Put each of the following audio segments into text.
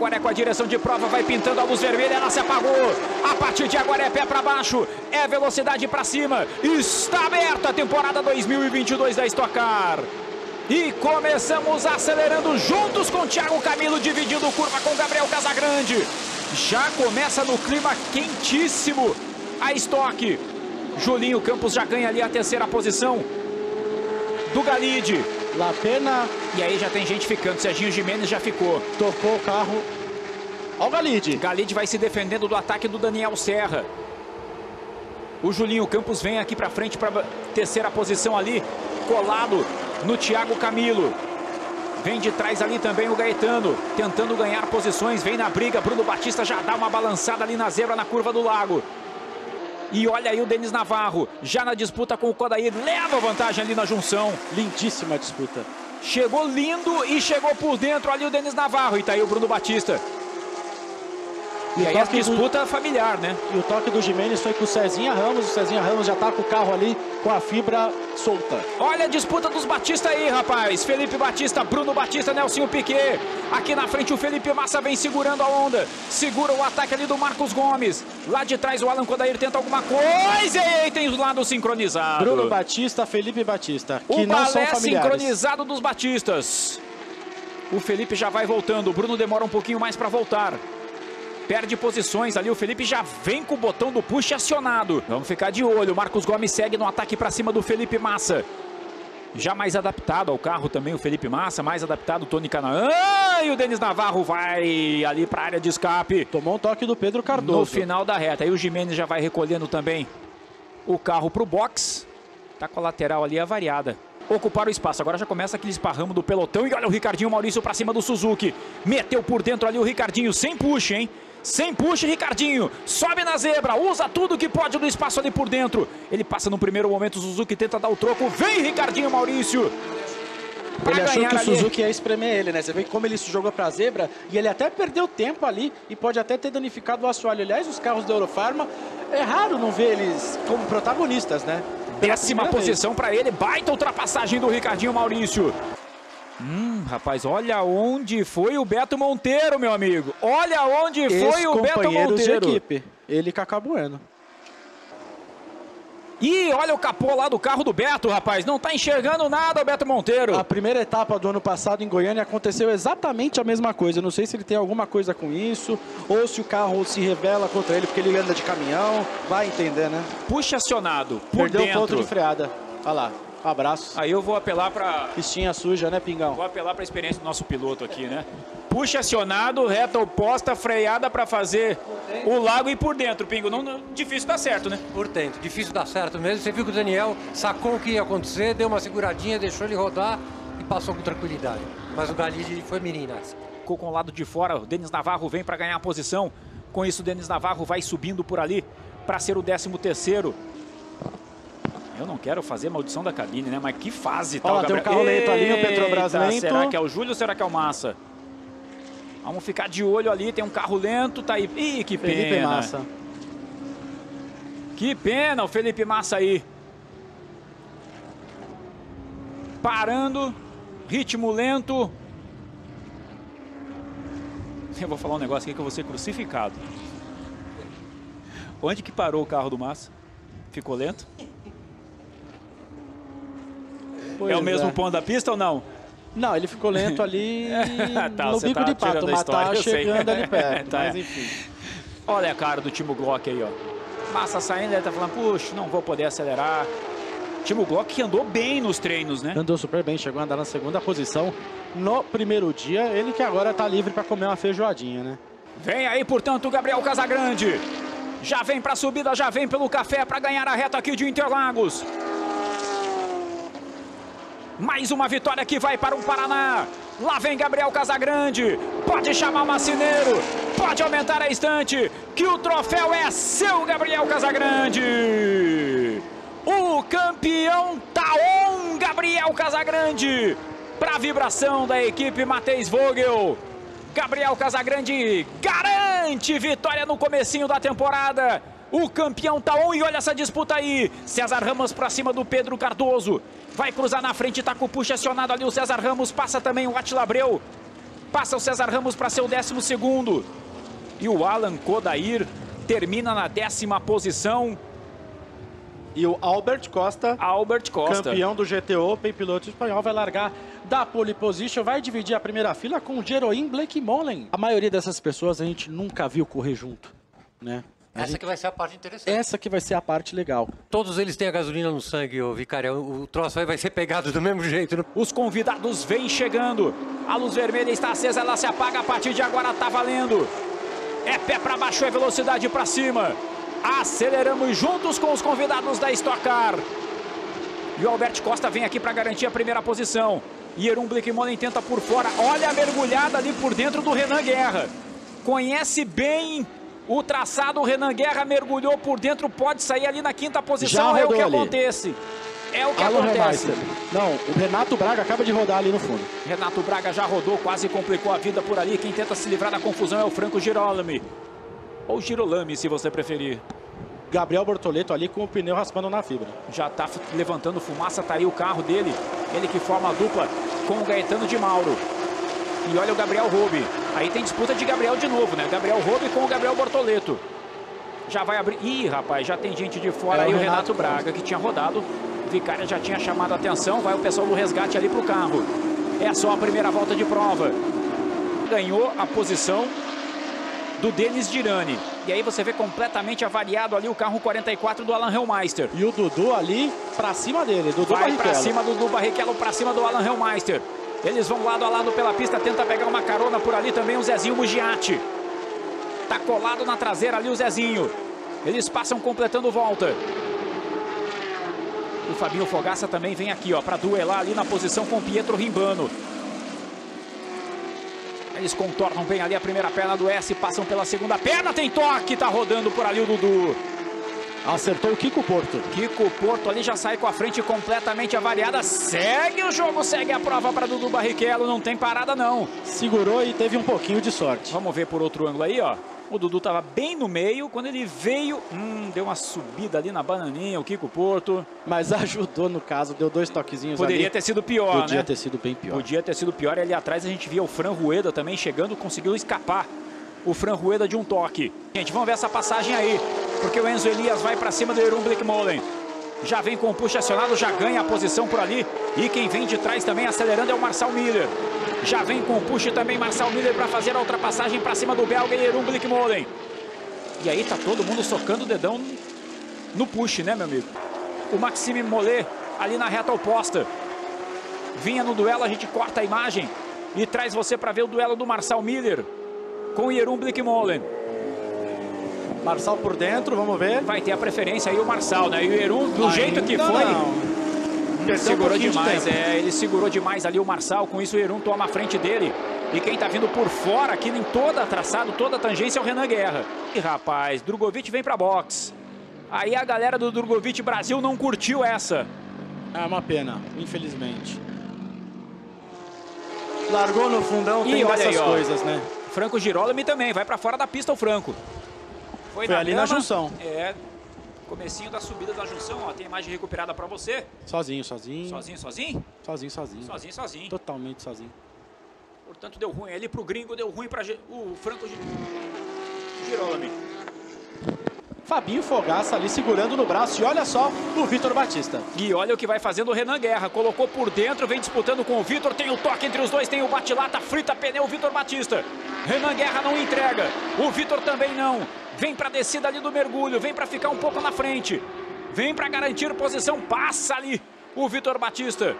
agora é com a direção de prova, vai pintando a luz vermelha, ela se apagou. A partir de agora é pé para baixo, é velocidade para cima. Está aberta a temporada 2022 da Stock Car. E começamos acelerando juntos com Thiago Camilo, dividindo curva com Gabriel Casagrande. Já começa no clima quentíssimo a Stock. Julinho Campos já ganha ali a terceira posição do Galide. Lapena. E aí já tem gente ficando, Serginho Gimenez já ficou. Tocou o carro ao Galide. Galide vai se defendendo do ataque do Daniel Serra. O Julinho Campos vem aqui para frente para terceira posição ali, colado no Thiago Camilo. Vem de trás ali também o Gaetano, tentando ganhar posições, vem na briga. Bruno Batista já dá uma balançada ali na zebra, na curva do lago. E olha aí o Denis Navarro, já na disputa com o Kodair, leva vantagem ali na junção. Lindíssima disputa. Chegou lindo e chegou por dentro ali o Denis Navarro. E tá aí o Bruno Batista. E aí a disputa familiar, né? E o toque do Gimenez foi com o Cezinha Ramos. O Cezinha Ramos já tá com o carro ali com a fibra solta. Olha a disputa dos Batista aí, rapaz. Felipe Batista, Bruno Batista, Nelsinho Piquet. Aqui na frente o Felipe Massa vem segurando a onda. Segura o ataque ali do Marcos Gomes. Lá de trás o Alan Kodair tenta alguma coisa. E aí tem os lados sincronizados. Bruno Batista, Felipe Batista, que o não são balé familiares. Sincronizado dos Batistas. O Felipe já vai voltando. O Bruno demora um pouquinho mais para voltar. Perde posições ali, o Felipe já vem com o botão do push acionado. Vamos ficar de olho, o Marcos Gomes segue no ataque para cima do Felipe Massa. Já mais adaptado ao carro também o Felipe Massa, mais adaptado o Tony Canaan. E o Denis Navarro vai ali para a área de escape. Tomou um toque do Pedro Cardoso. No final da reta, aí o Gimenez já vai recolhendo também o carro para o box. Tá com a lateral ali avariada. Ocupar o espaço, agora já começa aquele esparramo do pelotão. E olha o Ricardinho Maurício para cima do Suzuki. Meteu por dentro ali o Ricardinho, sem push, hein? Sem push, Ricardinho, sobe na zebra, usa tudo que pode do espaço ali por dentro. Ele passa no primeiro momento, o Suzuki tenta dar o troco, vem Ricardinho Maurício. Ele achou que o Suzuki ia espremer ele, né? Você vê como ele se jogou pra zebra e ele até perdeu tempo ali e pode até ter danificado o assoalho. Aliás, os carros da Eurofarma, é raro não ver eles como protagonistas, né? Décima posição para ele, baita ultrapassagem do Ricardinho Maurício. Rapaz, olha onde foi o Beto Monteiro, meu amigo. Olha onde foi o Beto Monteiro. De equipe, ele e Cacá Bueno. E olha o capô lá do carro do Beto, rapaz. Não tá enxergando nada o Beto Monteiro. A primeira etapa do ano passado em Goiânia aconteceu exatamente a mesma coisa. Não sei se ele tem alguma coisa com isso, ou se o carro se revela contra ele porque ele anda de caminhão. Vai entender, né? Puxa acionado por Perdeu dentro. o ponto de freada. Olha lá. Um abraço. Aí eu vou apelar para... Pistinha suja, né, Pingão? Vou apelar para a experiência do nosso piloto aqui, né? Puxa acionado, reta oposta, freada para fazer o lago e por dentro, Pingo. Não, difícil dar certo, né? Por dentro, difícil dar certo mesmo. Você viu que o Daniel sacou o que ia acontecer, deu uma seguradinha, deixou ele rodar e passou com tranquilidade. Mas o Galide foi menina. Ficou com o lado de fora, o Denis Navarro vem para ganhar a posição. Com isso, o Denis Navarro vai subindo por ali para ser o 13º. Eu não quero fazer maldição da cabine, né? Mas que fase tá o Gabriel. Tem um carro lento ali, o Petrobras lento. Será que é o Júlio ou será que é o Massa? Vamos ficar de olho ali, tem um carro lento, tá aí. Ih, que pena. Felipe Massa. Que pena o Felipe Massa aí. Parando, ritmo lento. Eu vou falar um negócio aqui que eu vou ser crucificado. Onde que parou o carro do Massa? Ficou lento? É o mesmo ponto da pista ou não? Não, ele ficou lento ali tá, no bico de pato, mas tá chegando ali perto, tá, mas enfim. Olha a cara do Timo Glock aí, ó. Massa saindo, ele tá falando, puxa, não vou poder acelerar. Timo Glock que andou bem nos treinos, né? Andou super bem, chegou a andar na segunda posição no primeiro dia. Ele que agora tá livre para comer uma feijoadinha, né? Vem aí, portanto, o Gabriel Casagrande. Já vem pra subida, já vem pelo café para ganhar a reta aqui de Interlagos. Mais uma vitória que vai para o Paraná. Lá vem Gabriel Casagrande. Pode chamar o Macineiro. Pode aumentar a estante. Que o troféu é seu, Gabriel Casagrande. O campeão Taon, Gabriel Casagrande. Para a vibração da equipe Matheus Vogel. Gabriel Casagrande garante vitória no comecinho da temporada. O campeão Taon, e olha essa disputa aí. César Ramos para cima do Pedro Cardoso. Vai cruzar na frente, tá com o puxa acionado ali o César Ramos, passa também o Attila Abreu. Passa o César Ramos para seu 12º. E o Alan Kodair termina na 10ª posição. E o Albert Costa, campeão do GT Open, piloto espanhol, vai largar da pole position, vai dividir a primeira fila com o Jeroen Bleekemolen. A maioria dessas pessoas a gente nunca viu correr junto, né? Essa que vai ser a parte interessante. Essa que vai ser a parte legal. Todos eles têm a gasolina no sangue, ô Vicário. O troço aí vai ser pegado do mesmo jeito. Né? Os convidados vêm chegando. A luz vermelha está acesa, ela se apaga. A partir de agora tá valendo. É pé para baixo, é velocidade para cima. Aceleramos juntos com os convidados da Stock Car. E o Albert Costa vem aqui para garantir a primeira posição. Jeroen Bleekemolen tenta por fora. Olha a mergulhada ali por dentro do Renan Guerra. Conhece bem o traçado. O Renan Guerra mergulhou por dentro. Pode sair ali na 5ª posição. É o que acontece. É o que acontece. Não, o Renato Braga acaba de rodar ali no fundo. Renato Braga já rodou, quase complicou a vida por ali. Quem tenta se livrar da confusão é o Franco Girolami. Ou Girolami, se você preferir. Gabriel Bortoleto ali com o pneu raspando na fibra. Já está levantando fumaça, tá aí o carro dele. Ele que forma a dupla com o Gaetano de Mauro. E olha o Gabriel Roube. Aí tem disputa de Gabriel de novo, né? Gabriel Roube com o Gabriel Bortoleto. Já vai abrir... Ih, rapaz, já tem gente de fora aí. O Renato Braga, que tinha rodado. O Vicária já tinha chamado a atenção. Vai o pessoal do resgate ali pro carro. É só a primeira volta de prova. Ganhou a posição do Denis Dirani. E aí você vê completamente avariado ali o carro 44 do Alan Hellmeister. E o Dudu ali pra cima dele. Dudu vai pra cima do Dudu Barrichello, pra cima do Alan Hellmeister. Eles vão lado a lado pela pista, tenta pegar uma carona por ali também o Zezinho Mugiati. Tá colado na traseira ali o Zezinho. Eles passam completando volta. O Fabinho Fogaça também vem aqui, ó, pra duelar ali na posição com o Pietro Rimbano. Eles contornam bem ali a primeira perna do S, passam pela segunda perna, tem toque, tá rodando por ali o Dudu. Acertou o Kiko Porto. Kiko Porto ali já sai com a frente completamente avariada. Segue o jogo, segue a prova para Dudu Barrichello, não tem parada não. Segurou e teve um pouquinho de sorte. Vamos ver por outro ângulo aí, ó. O Dudu estava bem no meio, quando ele veio, deu uma subida ali na bananinha, o Kiko Porto. Mas ajudou no caso, deu 2 toquezinhos ali. Poderia ter sido pior, né? Podia ter sido bem pior. Podia ter sido pior, e ali atrás a gente via o Fran Rueda também chegando, conseguiu escapar. O Fran Rueda de um toque. Gente, vamos ver essa passagem aí, porque o Enzo Elias vai para cima do Jeroen Bleekemolen. Já vem com o push acionado, já ganha a posição por ali. E quem vem de trás também acelerando é o Marcel Miller. Já vem com o push também Marcel Miller para fazer a ultrapassagem para cima do belga Jeroen Bleekemolen. E aí tá todo mundo socando o dedão no push, né, meu amigo? O Maxime Mollet ali na reta oposta. Vinha no duelo, a gente corta a imagem e traz você para ver o duelo do Marcel Miller com o Jeroen Bleekemolen. Marçal por dentro, vamos ver. Vai ter a preferência aí o Marçal, né? E o Jeroen, do jeito que foi, ele segurou demais. Ele segurou demais ali o Marçal. Com isso o Jeroen toma a frente dele. E quem tá vindo por fora aqui em toda a traçado, toda a tangência é o Renan Guerra. E rapaz, Drogovic vem pra box. Aí a galera do Drogovic Brasil não curtiu essa. É uma pena, infelizmente. Largou no fundão, tem essas coisas, né? Franco Girolami também, vai pra fora da pista o Franco. Foi ali na junção. É, comecinho da subida da junção, ó, tem a imagem recuperada pra você. Sozinho, sozinho. Sozinho, sozinho? Sozinho, sozinho. Sozinho, sozinho. Totalmente sozinho. Portanto, deu ruim ali pro gringo, deu ruim pra o Franco Girolami. Fabinho Fogaça ali segurando no braço e olha só o Vitor Batista. E olha o que vai fazendo o Renan Guerra, colocou por dentro, vem disputando com o Vitor, tem o toque entre os dois, tem o bate-lata, frita pneu, o Vitor Batista. Renan Guerra não entrega, o Vitor também não. Vem pra descida ali do mergulho, vem pra ficar um pouco na frente. Vem pra garantir posição, passa ali o Vitor Batista.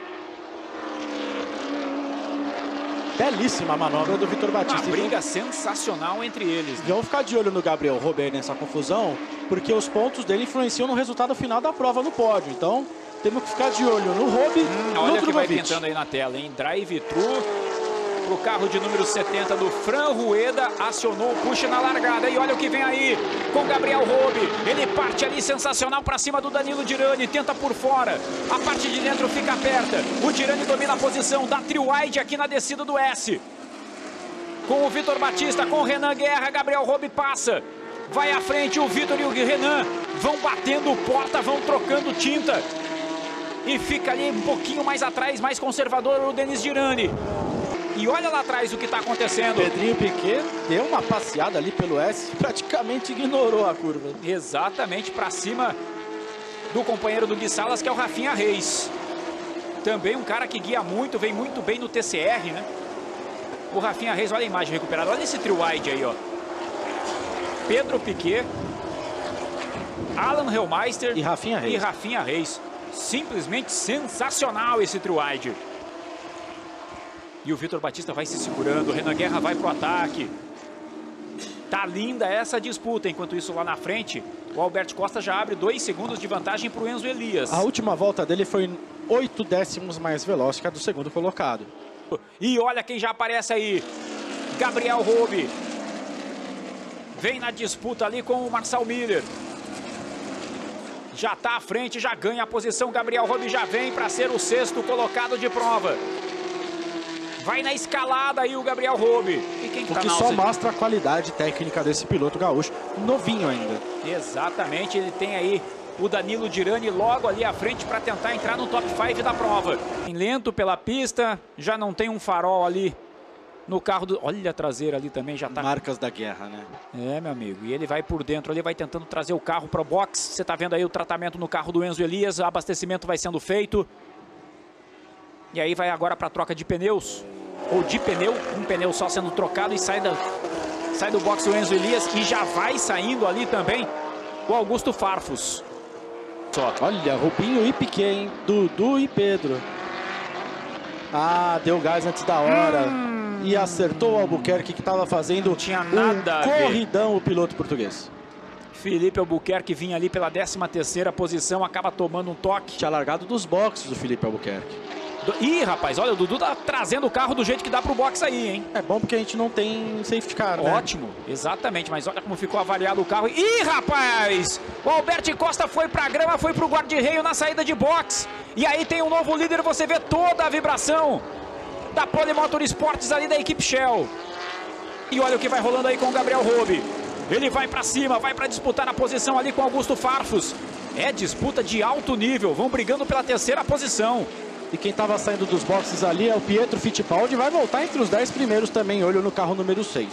Belíssima manobra do Vitor Batista. Uma briga sensacional entre eles. Né? Vamos ficar de olho no Gabriel Robert nessa confusão, porque os pontos dele influenciam no resultado final da prova no pódio. Então, temos que ficar de olho no Robe e no olha o que vai Drogovic. pintando aí na tela, hein? Drive-thru pro carro de número 70 do Fran Rueda, acionou o push na largada. E olha o que vem aí com Gabriel Robe. Ele parte ali sensacional para cima do Danilo Dirani, tenta por fora. A parte de dentro fica aberta. O Dirani domina a posição, dá trio wide aqui na descida do S. Com o Vitor Batista, com o Renan Guerra, Gabriel Robe passa. Vai à frente, o Vitor e o Renan vão batendo porta, vão trocando tinta. E fica ali um pouquinho mais atrás, mais conservador, o Denis Dirani. E olha lá atrás o que está acontecendo. Pedrinho Piquet deu uma passeada ali pelo S, praticamente ignorou a curva. Exatamente, para cima do companheiro do Gui Salas, que é o Rafinha Reis. Também um cara que guia muito, vem muito bem no TCR, né? O Rafinha Reis, olha a imagem recuperada, olha esse trio wide aí, ó. Pedro Piquet, Alan Hellmeister e Rafinha Reis. Simplesmente sensacional esse trio wide. E o Vitor Batista vai se segurando, o Renan Guerra vai pro ataque. Tá linda essa disputa. Enquanto isso, lá na frente, o Alberto Costa já abre 2 segundos de vantagem pro Enzo Elias. A última volta dele foi 8 décimos mais veloz que a do segundo colocado. E olha quem já aparece aí. Gabriel Robe. Vem na disputa ali com o Marcel Miller. Já tá à frente, já ganha a posição. Gabriel Robe já vem para ser o 6º colocado de prova. Vai na escalada aí o Gabriel Robe. O que só mostra a qualidade técnica desse piloto gaúcho, novinho ainda. Exatamente, ele tem aí o Danilo Dirani logo ali à frente para tentar entrar no top 5 da prova. Lento pela pista, já não tem um farol ali no carro do... Olha a traseira ali também, já tá... Marcas da guerra, né? É, meu amigo, e ele vai por dentro ali, vai tentando trazer o carro para o box. Você tá vendo aí o tratamento no carro do Enzo Elias, o abastecimento vai sendo feito. E aí vai agora para a troca de pneus, ou de pneu, um pneu só sendo trocado e sai do box o Enzo Elias e já vai saindo ali também o Augusto Farfus. Olha, Rubinho e Piquet, hein? Dudu e Pedro. Ah, deu gás antes da hora. E acertou o Albuquerque, que estava fazendo corridão, o piloto português. Felipe Albuquerque vinha ali pela 13ª posição, acaba tomando um toque. Tinha largado dos boxes o Felipe Albuquerque. Ih, rapaz, olha, o Dudu tá trazendo o carro do jeito que dá pro box aí, hein? É bom porque a gente não tem safety car, né? Ótimo, exatamente, mas olha como ficou avariado o carro. Ih, rapaz! O Alberto Costa foi pra grama, foi pro guarda-reio na saída de box. E aí tem um novo líder, você vê toda a vibração da Pole Motorsports ali da equipe Shell. E olha o que vai rolando aí com o Gabriel Robe. Ele vai pra cima, vai pra disputar a posição ali com o Augusto Farfus. É disputa de alto nível, vão brigando pela 3ª posição. E quem estava saindo dos boxes ali é o Pietro Fittipaldi, vai voltar entre os 10 primeiros também, olho no carro número 6.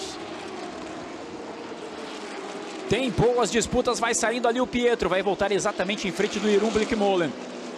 Tem boas disputas, vai saindo ali o Pietro, vai voltar exatamente em frente do Jeroen Bleekemolen.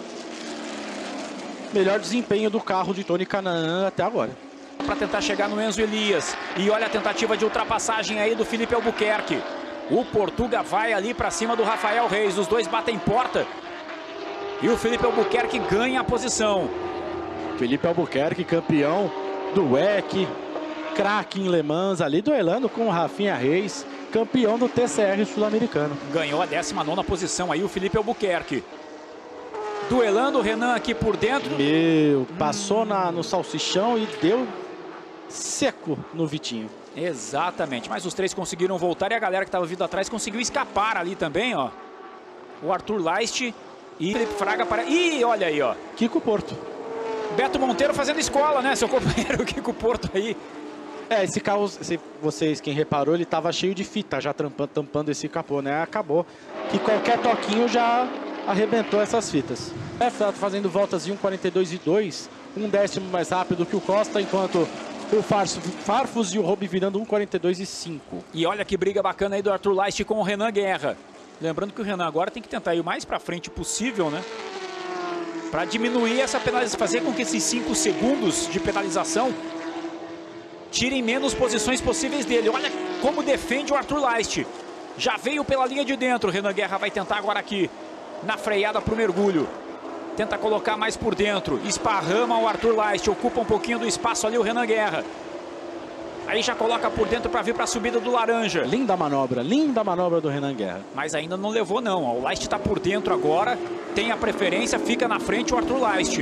Melhor desempenho do carro de Tony Kanaan até agora. Para tentar chegar no Enzo Elias. E olha a tentativa de ultrapassagem aí do Felipe Albuquerque. O Portuga vai ali para cima do Rafael Reis, os dois batem porta. E o Felipe Albuquerque ganha a posição. Felipe Albuquerque, campeão do WEC, craque em Le Mans, ali duelando com o Rafinha Reis, campeão do TCR sul-americano. Ganhou a 19ª posição aí o Felipe Albuquerque. Duelando o Renan aqui por dentro. Passou no salsichão e deu seco no Vitinho. Exatamente, mas os 3 conseguiram voltar e a galera que estava vindo atrás conseguiu escapar ali também, ó. O Arthur Leist e Felipe Fraga para... Ih, olha aí, ó. Kiko Porto. Beto Monteiro fazendo escola, né? Seu companheiro Kiko Porto aí. É, esse carro, se vocês, quem reparou, ele estava cheio de fita já tampando esse capô, né? Acabou que qualquer toquinho já arrebentou essas fitas. É, tá fazendo voltas de 1:42.2, 1 décimo mais rápido que o Costa, enquanto o Farfus e o Robe virando 1:42.5. E olha que briga bacana aí do Arthur Leist com o Renan Guerra. Lembrando que o Renan agora tem que tentar ir o mais pra frente possível, né? Para diminuir essa penalização, fazer com que esses 5 segundos de penalização tirem menos posições possíveis dele. Olha como defende o Arthur Leist. Já veio pela linha de dentro. O Renan Guerra vai tentar agora aqui na freada para o mergulho. Tenta colocar mais por dentro. Esparrama o Arthur Leist. Ocupa um pouquinho do espaço ali o Renan Guerra. Aí já coloca por dentro para vir para a subida do laranja. Linda manobra do Renan Guerra. Mas ainda não levou não. O Leist está por dentro agora. Tem a preferência, fica na frente o Arthur Leist.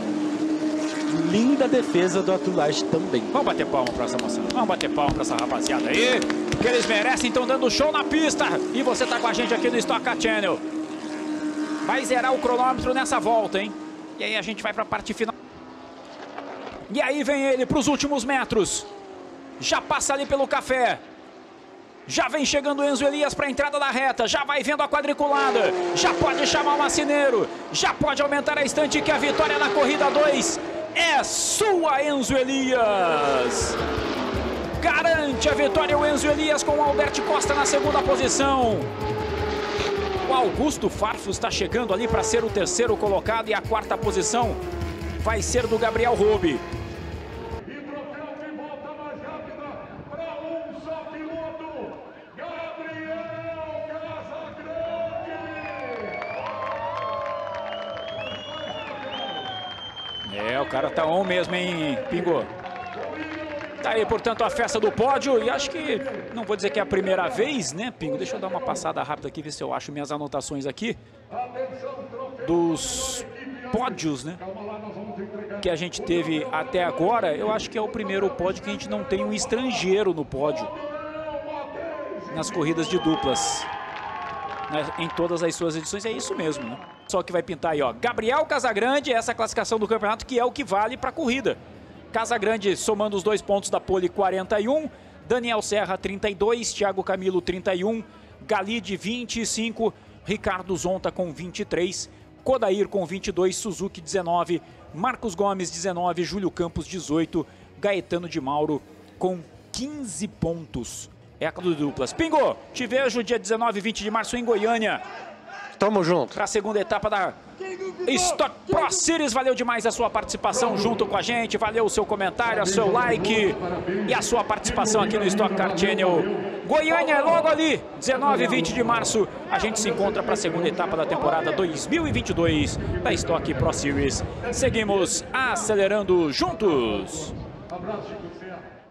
Linda defesa do Arthur Leist também. Vamos bater palma para essa moçada. Vamos bater palma para essa rapaziada aí. Que eles merecem, estão dando show na pista. E você tá com a gente aqui no Stock Car Channel. Vai zerar o cronômetro nessa volta, hein? E aí a gente vai para a parte final. E aí vem ele para os últimos metros. Já passa ali pelo café. Já vem chegando o Enzo Elias para a entrada da reta. Já vai vendo a quadriculada. Já pode chamar o macineiro. Já pode aumentar a estante que a vitória na corrida 2 é sua, Enzo Elias. Garante a vitória o Enzo Elias com o Alberto Costa na segunda posição. O Augusto Farfus está chegando ali para ser o terceiro colocado e a quarta posição vai ser do Gabriel Roube. E troféu de volta mais rápida para um só piloto, Gabriel Casagrande. O cara tá on mesmo, hein, Pingo? Tá aí, portanto, a festa do pódio, e acho que, não vou dizer que é a primeira vez, né, Pingo? Deixa eu dar uma passada rápida aqui, ver se eu acho minhas anotações aqui. Dos pódios, né, que a gente teve até agora, eu acho que é o primeiro pódio que a gente não tem um estrangeiro no pódio. Nas corridas de duplas. Em todas as suas edições, é isso mesmo, né? Só que vai pintar aí, ó, Gabriel Casagrande, essa classificação do campeonato, que é o que vale para a corrida. Casagrande somando os 2 pontos da pole, 41, Daniel Serra 32, Thiago Camilo 31, Galide 25, Ricardo Zonta com 23, Kodair com 22, Suzuki 19, Marcos Gomes 19, Júlio Campos 18, Gaetano de Mauro com 15 pontos. É a do duplas. Pingo, te vejo dia 19 e 20 de março em Goiânia. Tamo junto. Para a segunda etapa da Stock Pro Series. Valeu demais a sua participação junto com a gente. Valeu o seu comentário, o seu like e a sua participação aqui no Stock Car Channel. Goiânia é logo ali, 19 e 20 de março. A gente se encontra para a segunda etapa da temporada 2022 da Stock Pro Series. Seguimos acelerando juntos. Abraço, Chico Serra.